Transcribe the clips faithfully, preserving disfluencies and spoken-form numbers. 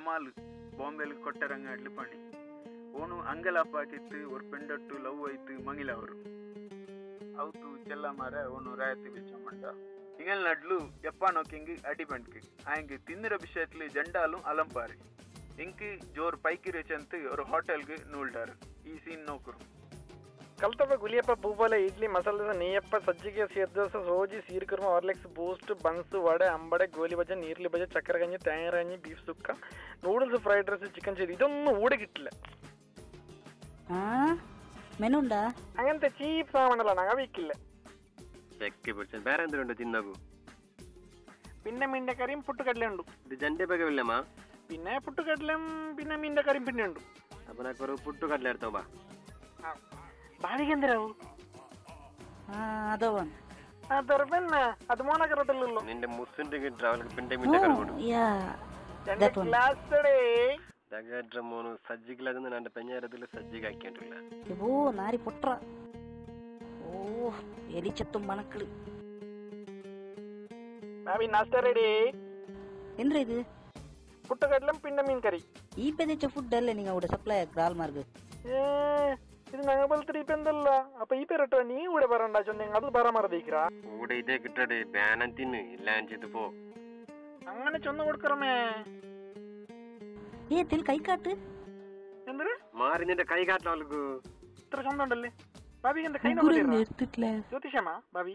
Jamal ಬಾಂಬೆಲಿ ಕೊಟ್ಟರಂಗಾಡ್ಲಿ ಪಣಿ ಓನು ಅಂಗಲಪ್ಪಾಕಿತ್ತು ஒரு பெண்டಟ್ಟು love ಆಯ್ತು ಮಂಗಿಲ ಅವರು ಅವತ್ತು ಚೆಲ್ಲ ಮಾರ ಓನು ರಾಯತಿ ಬಿಚ್ಚಮಂಡ ಇಂಗಲ್ ನಡ್ಲು ಎಪ್ಪ ನೋಕಿಂಗ್ ಅಡಿ ಬಂಡ್ಕಿ ಆಂಗೆ ತಿಂದಿರ ವಿಷಯತ್ಲಿ ಜಂಡಾಲು ಅಲಂಪಾರಿ ಇಂಕಿ ಜೋರ್ ಪೈಕಿ ರೆಚಂತ ஒரு ಹೋಟೆಲ್ಗೆ ನೂಲ್ಡಾರು ಈ ಸೀನ್ ನೋಕರು ಕಲ್ತಪ್ಪ ಗುಲಿಯಪ್ಪ ಭೂಪಾಲ ಇಡ್ಲಿ ಮಸಾಲೆ ನೀಯಪ್ಪ ಸಜ್ಜಿಗೆ ಸೇರ್ದೋಸ ಸೋಜಿ ಸೀರ್ಕರ್ಮ ಹಾರ್ಲಿಕ್ಸ್ ಬೂಸ್ಟ್ ಬನ್ಸ್ ವಡೆ ಅಂಬಡೆ ಗೋಲಿ ಬಜೆ ನೀರ್ಲಿ ಬಜೆ ಚಕ್ಕರ ಗಂಜಿ ತೇಂಗರ ಗಂಜಿ beef sukka noodles fried rice chicken cheese ഇതൊന്നും ഊടെ കിട്ടില്ല മെനുണ്ടാ അങ്ങനത്തെ ചീപ്പ് സാധനമല്ല ഞങ്ങൾ വീക്കില്ല വേറെ എന്തിനുണ്ട് തിന്നകു പിന്നെ മീൻ്റെ കറിയും പുട്ടുകടലുണ്ട് ഇത് ജന്റെ ബഗവില്ലമ്മ പിന്നെ പുട്ടുകടലും പിന്നെ മീൻ്റെ കറിയും പിന്നെ ഉണ്ട് അപ്പൊ നാക്കൊരു പുട്ടുകടല എടുത്തോ ബാ ಬಾವಿಗೆ ಎಂದಿರಾವು അതോ ಅದರ ಬೆನ್ನ ಅದು ಮೋನ ಕರದಲ್ಲೋ ನಿಂದೆ ಮುಸ್ಸಿಂದಿಗೆ ಟ್ರಾವೆಲ್ ಪಿಂಡೆ ಮಿಂಡೆ ಕರಗೋಡು ಯಾ ದಟ್ ಒನ್ ಕ್ಲಾಸ್ ಟುಡೇ ದಗಡ್ರ ಮೋನು ಸಜ್ಜಿಗಳನ್ನ ನನ್ನ ಪೆഞ്ഞാരದಲ್ಲಿ ಸಜ್ಜಿಗೆ ಹಾಕಿಂಟಿಲ್ಲ ಓ ನಾರಿ ಪೊಟ್ರ ಓ ಎಲಿಚತ್ತು ಮಣಕಳು ಬಾವಿ ನಾಷ್ಟ ರೆಡಿ ಎಂದ್ರೆ ಇದು പുട്ടുകടലും പിന്നെ മീൻ കറി ഈ പെതിച്ച ഫുഡ് അല്ലേ നിങ്ങൾ അവിടെ സപ്ലൈ ആക്കുற ആൾമാർക്ക് ഏ ഇത് ഞങ്ങൾ പോലത്തെ ഇപ്പൊ എന്തല്ല അപ്പൊ ഈ പേരിട്ടോ നീ കൂടെ പറയണ്ട ചൊന്നെങ്കിൽ അത് പറ മറന്നേക്കാ കൂടെ ഇതേ കിട്ടടേ ബാനം തിന്ന് ഇല്ല ചെയ്ത് പോ അങ്ങനെ ചൊന്ന് കൊടുക്കറമേ ഏ തിൽ കൈ കാട്ട് എന്തൊരു മാറി നിന്റെ കൈ കാട്ടലു ഇത്ര ചൊന്ന ഉണ്ടല്ലേ ഭാവി എന്റെ കൈ നോക്കിട്ടില്ല ജ്യോതിഷമാ ഭാവി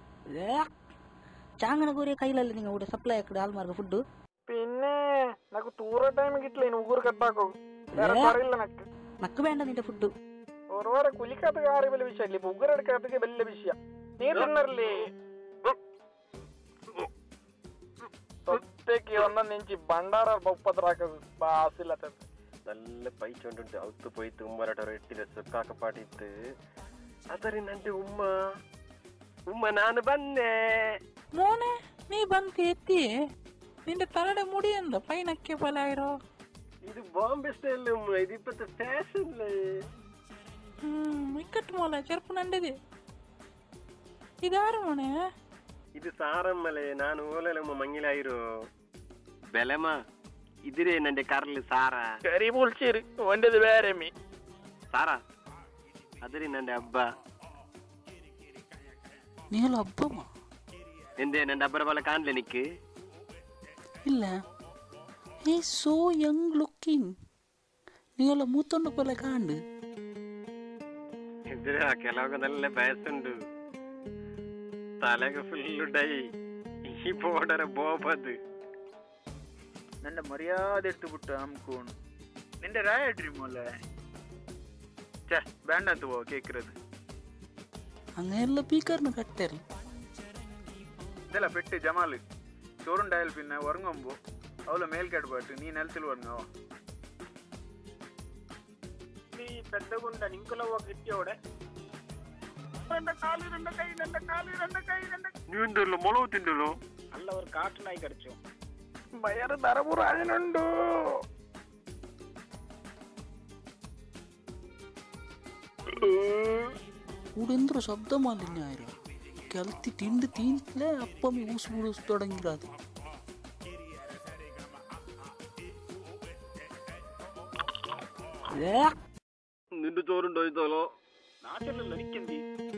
ചാങ്ങന കോരിയ കയ്യിലല്ലേ നിങ്ങൾ ഇവിടെ സപ്ലൈ ആക്കുற ആൾമാർക്ക് ഫുഡ് പിന്നെ నాకు തൂറ ടൈം കിട്ടില്ല ഇനി ഊർ കട്ടാക്കോ വേറെ പറയില്ല നക്ക് നക്ക് വേണ്ട നിന്റെ ഫുഡ് ഓരോരോ കുലിക്കാത്ത കാര്യം വലിയ വിഷയല്ലേ ഇപ്പൊ ഉഗ്രടുക്കാത്ത വലിയ വിഷയ നീ തിന്നറില്ലേ തൊട്ടേക്ക് വന്ന നെഞ്ചി ഭണ്ടാറ മുപ്പത്തിറാക്കത് ബാസില്ലാത്തത് നല്ല പൈസ കൊണ്ടുണ്ട് അവത്ത് പോയി തുമ്പരട്ട ഇട്ടില്ല സുക്കാക്ക പാടിത്ത് അതറി നന്റെ ഉമ്മ ഉമ്മ ನಾನು ಬಂದೆ മോനെ നീ ಬಂದು എത്തിയേ നിന്റെ തലയുടെ മുടിയുണ്ടോ പൈനക്കെ പോലായിരോ ഇത് ബോംബെ സ്റ്റൈൽ ഉമ്മ ഇതിപ്പത്തെ ഫാഷനല്ലേ ഇക്കട്ട് മോളെ ചെറുപ്പ് നണ്ടത് ഇതാരും മോനെ ഇത് സാറമ്മലെ ನಾನು ಓಲಲಮ್ಮ ಮಂಗಿಲಾಯಿರೋ ಬೆಲೆಮ ഇതിരേ നന്റെ കറല് സാറ കറി പൊളിച്ചേര് ഓന്റേത് വേറെ മീ സാറ അതിരി നന്റെ അബ്ബ നീല അബ്ബമ്മ എന്തേ നന്റെ അബ്ബര പോലെ കാണില്ല നിക്ക് ഇല്ല ഹേ സോ യങ് ലുക്കിംഗ് നീല മൂത്തൊണ്ട പോലെ കാണ്ട് ഇതിരാ ಕೆಲವಾಗ നല്ല വയസ്സുണ്ട് തലക ഫുള്ളുണ്ടായി ഈ പോടര ബോബത് ನನ್ನ ಮರ್ಯಾದೆ ಎತ್ತು ಬಿಟ್ಟು ಅಮ್ಕೋಣು ನಿಂದೆ ರಾಯ ಡ್ರೀಮೋಲೆ ಛೇ ಬೇಡ ಅಂತ ಪೋ ಕೇಕ್ಕಿರೋದು അങ്ങനെയുള്ള പീക്കറിന് കട്ടറി ಇದೆಲ್ಲ ಪೆಟ್ಟು ಜಮಾಲು ചോറുണ്ടായാൽ പിന്നെ ഉറങ്ങുമ്പോ അവളെ മേൽക്കെടുപ്പാട്ട് നീ നിലത്തിൽ ഉറങ്ങോ നീ പെద్దകുണ്ട നിങ്ങളോ കിട്ടിയോടെ എന്റെ കാല് രണ്ട് കൈ രണ്ട് കാല് രണ്ട് കൈ രണ്ട് നീ എന്തല്ലോ മുളവ് തിണ്ടല്ലോ അല്ല ഒരു കാട്ടിനായി കടിച്ചു വയറ് തറപുറാനുണ്ടോ ഇവിടെ എന്തൊരു ശബ്ദമാലിന്യായിരം കലത്തി തിണ്ട് തീന്നില്ലേ അപ്പം ഊസ് ഊസ് തുടങ്ങിയത് നിന്റെ ചോറുണ്ടോ ഇതോലോ നാട്ടിലല്ലോ എനിക്കെന്തി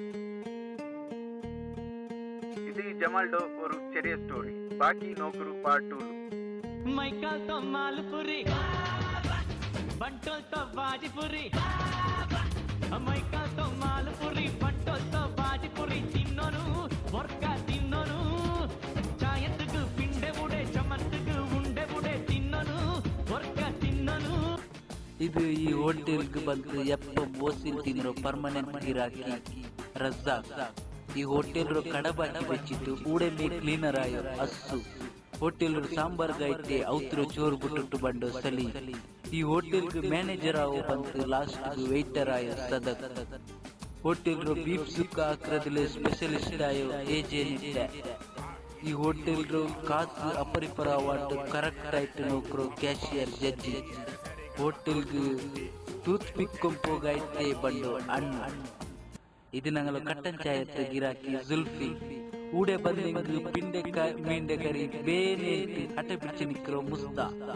ഇത് ജമാൽഡോ ഒരു ചെറിയ സ്റ്റോറി ബാക്കി നോക്കൂ പാർട്ട് ടു మైకాల్తో మాల్పురి బంటోల్తో బాజిపురి మైకాల్తో మాల్పురి బంటోల్తో బాజిపురి తిన్నోను వర్క తిన్నోను చాయత్తుకు పిండె బుడే చమత్తుకు ఉండే బుడే తిన్నోను వర్క తిన్నోను ಇದು ಈ ಹೋಟೆಲ್ಗೆ ಬಂದು ಎಪ್ಪ ಬೋಸಿಲ್ ತಿನ್ನೋ ಪರ್ಮನೆಂಟ್ ಗಿರಾಕಿ ರಜಾಕ್ ಈ ಹೋಟೆಲ್ ಕಡಬಾಕಿ ಬೆಚ್ಚಿಟ್ಟು ಊಡೆ ಮೇ ಕ್ಲೀನರ್ ಆಯೋ ಅಸ್ಸು ಹೋಟೆಲ್ ಸಾಂಬಾರ್ ಗೈತೆ ಔತ್ರ ಚೋರು ಬಿಟ್ಟು ಬಂಡು ಸಲಿ ಈ ಹೋಟೆಲ್ ಮ್ಯಾನೇಜರ್ ಆವೋ ಬಂತು ಲಾಸ್ಟ್ ವೇಟರ್ ಆಯೋ ಸದಕ್ ಹೋಟೆಲ್ ಬೀಫ್ ಸುಕ್ಕ ಹಾಕ್ರದಲ್ಲಿ ಸ್ಪೆಷಲಿಸ್ಟ್ ಆಯೋ ಏಜೆಂಟ್ ಈ ಹೋಟೆಲ್ ಕಾಸು ಅಪರಿಪರ ವಾಟು ಕರೆಕ್ಟ್ ಆಯ್ತು ನೋಕ್ರು ಕ್ಯಾಶಿಯರ್ ಜಡ್ಜಿ ಹೋಟೆಲ್ ಟೂತ್ ಪಿಕ್ ಕೊಂಪೋಗೈತೆ ಬಂಡು ಅಣ್ಣ ಇದು ഞങ്ങൾ കട്ടൻ ചായത്തെ ഗിരാക്കി സുൽഫി ഊടെ ബദലിംഗ് പിണ്ടക്കായ് മീൻ്റെ കറി ಬೇನೆ ಹಠ ಬಿಚ್ಚಿ ನಿಕ್ರೋ ಮುಸ್ತಾ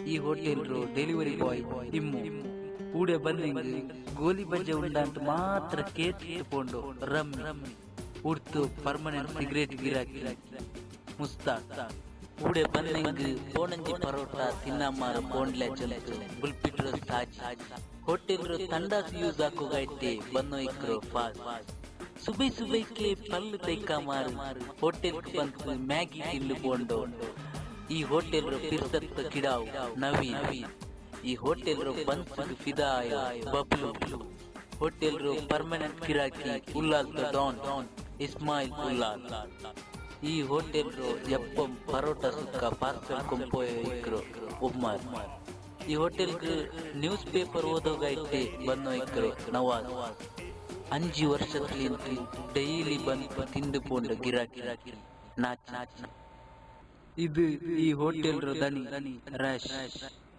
ಈ ಹೋಟೆಲ್ ರೋ ಡೆಲಿವರಿ ಬಾಯ್ ಇಮ್ಮು ಊಡೆ ಬಂದಿಂಗ್ ಗೋಲಿ ಬಜ್ಜೆ ಉಂಡಂತ ಮಾತ್ರ ಕೇಟಿಟ್ಕೊಂಡು ರಮ್ಮಿ ಉಡ್ತು ಪರ್ಮನೆಂಟ್ ಸಿಗರೇಟ್ ಗಿರಾಕಿ ಮುಸ್ತಾಕ್ ಊಡೆ ಬಂದಿಂಗ್ ಬೋಣಂಜಿ ಪರೋಟ ತಿನ್ನಮ್ಮಾರ ಬೋಂಡ್ಲೆ ಚಲತು ಬುಲ್ಪಿಟ್ರೋ ಸಾಜಿ ಹೋಟೆಲ್ ರೋ ತಂಡಾಸ್ ಯೂಸ್ ಹಾಕೋಗೈತೆ ಬನ್ನೋ ಇಕ್ರೋ ಫಾಸ್ ಸುಬೈ ಸುಬೈ के पल तैका मार होटल बंत मैगी तिंದು ಬೋಂಡೋ ಈ ಹೋಟೆಲ್ ರೋ ಪಿರ್ಸತ್ ಕಿಡಾವ್ ನವಿ ಈ ಹೋಟೆಲ್ ರೋ ಬನ್ಸ್ ಫಿದಾಯ ಬಬ್ಲು ಹೋಟೆಲ್ ರೋ ಪರ್ಮನೆಂಟ್ ಕಿರಾಕಿ ಉಲ್ಲಾಲ್ ದ ಡಾನ್ ಇಸ್ಮಾಯಿಲ್ ಉಲ್ಲಾಲ್ ಈ ಹೋಟೆಲ್ ರೋ ಎಪ್ಪಂ ಪರೋಟ ಸುಕ್ಕ ಪಾರ್ಸಲ್ ಕೊಂಪೋಯ ಇಕ್ರೋ ಉಮ್ಮರ್ ಈ ಹೋಟೆಲ್ ನ್ಯೂಸ್ ಪೇಪರ್ ಓದೋಗೈತೆ ಬನ್ನೋ ಇಕ್ರೋ ನವಾಜ್ ಅಂಜು ವರ್ಷದಿಂದ ಡೈಲಿ ಬಂದು ತಿಂದು ಪೋಂಡ ಗಿರಾಕಿ ನಾಚ್ ನಾಚ್ ಇದು ಈ ಹೋಟೆಲ್ ರೋ ದನಿ ರಶ್